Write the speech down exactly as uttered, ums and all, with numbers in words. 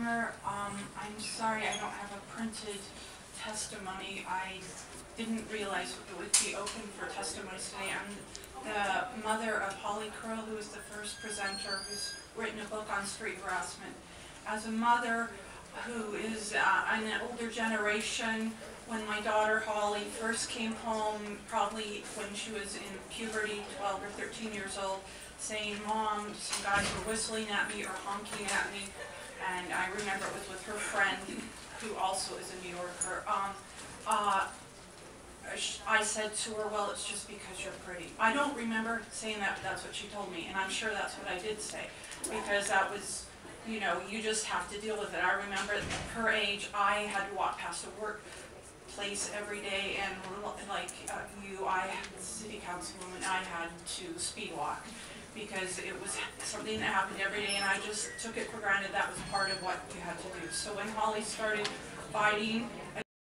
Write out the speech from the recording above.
Honor, um, I'm sorry I don't have a printed testimony. I didn't realize it would be open for testimonies today. I'm the mother of Holly Curl, who is the first presenter who's written a book on street harassment. As a mother who is uh, in an older generation, when my daughter Holly first came home, probably when she was in puberty, twelve or thirteen years old, saying, "Mom, some guys were whistling at me or honking at me," and I remember it was with her friend, who also is a New Yorker. Um, uh, I said to her, "Well, it's just because you're pretty." I don't remember saying that, but that's what she told me, and I'm sure that's what I did say, because that was, you know, you just have to deal with it. I remember at her age, I had to walk past a workplace every day, and like uh, you, I, city councilwoman, I had to speed walk, because it was something that happened every day, and I just took it for granted that was part of what you had to do. So when Holly started fighting